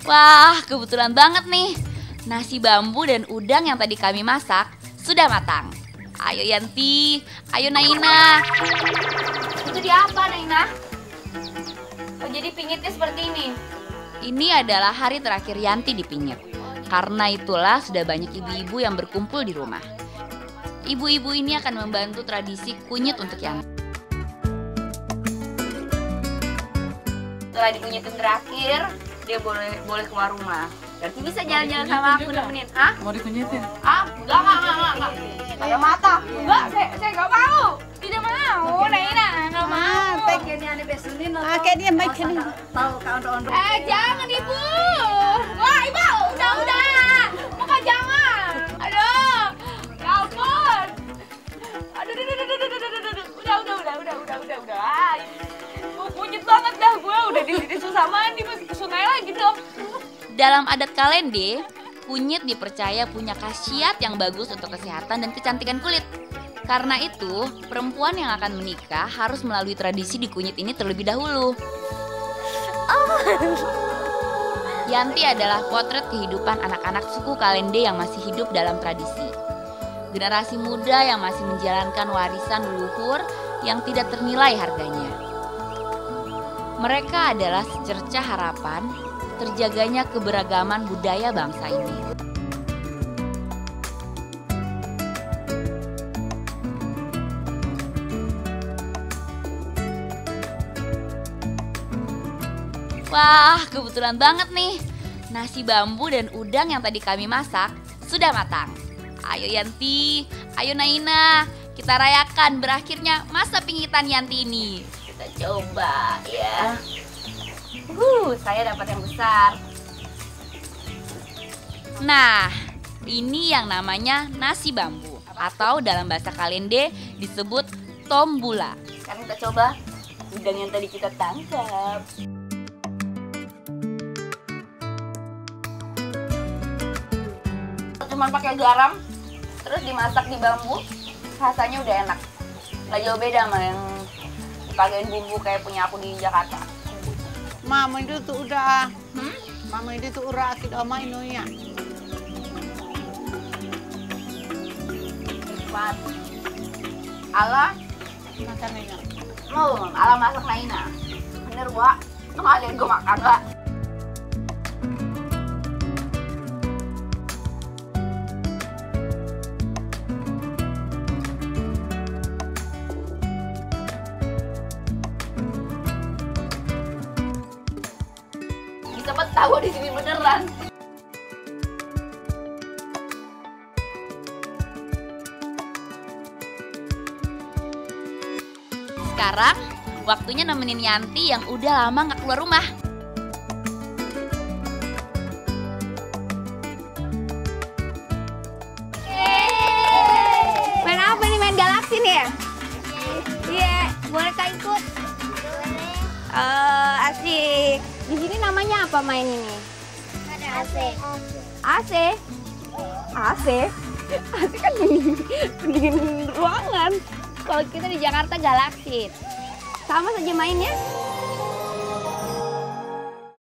Wah, kebetulan banget nih. Nasi bambu dan udang yang tadi kami masak sudah matang. Ayo Yanti, ayo Naina. Itu dia apa, Naina? Oh, jadi pingitnya seperti ini? Ini adalah hari terakhir Yanti dipingit. Karena itulah sudah banyak ibu-ibu yang berkumpul di rumah. Ibu-ibu ini akan membantu tradisi kunyit untuk Yanti. Setelah dikunyitin terakhir, dia boleh keluar rumah. Berarti bisa jalan-jalan sama aku nemenin. Hah? Mau dikunyitin? Ah, enggak. Kayak mata. Enggak, saya enggak mau. Tidak mau, Naina, enggak mau. Kayak dia baik kan. Jangan Ibu. Wah, Ibu, udah. Muka jangan. Aduh. Ya ampun. Aduh. Udah. Gue kunyit banget dah gue. Udah susah mandi masih ke sungai lagi dong. Dalam adat Kalende, kunyit dipercaya punya khasiat yang bagus untuk kesehatan dan kecantikan kulit. Karena itu, perempuan yang akan menikah harus melalui tradisi di kunyit ini terlebih dahulu. Yanti adalah potret kehidupan anak-anak suku Kalende yang masih hidup dalam tradisi. Generasi muda yang masih menjalankan warisan leluhur yang tidak ternilai harganya. Mereka adalah secercah harapan terjaganya keberagaman budaya bangsa ini. Wah, kebetulan banget nih. Nasi bambu dan udang yang tadi kami masak sudah matang. Ayo Yanti, ayo Naina, kita rayakan berakhirnya masa pingitan Yanti ini. Kita coba ya. Saya dapat yang besar. Nah, ini yang namanya nasi bambu atau dalam bahasa Kalende disebut tombula. Sekarang kita coba udang yang tadi kita tangkap. Cuman pakai garam, terus dimasak di bambu, rasanya udah enak. Nggak jauh beda sama yang dipakein bumbu kayak punya aku di Jakarta. Mama itu tuh udah. Mama itu tuh udah kita main ya. Nikmat. Ala Makanannya. ala masak Naina. Bener, Wak. Kemarin gue makan, Wak. Cepet tahu di sini beneran. Sekarang waktunya nemenin Yanti yang udah lama nggak keluar rumah. Main apa nih? Main galaksi nih ya? Iya, boleh kak ikut? Asik. Di sini namanya apa main ini? Ada AC. AC. AC? AC kan pendingin ruangan. Kalau kita di Jakarta galaksi. Sama saja mainnya.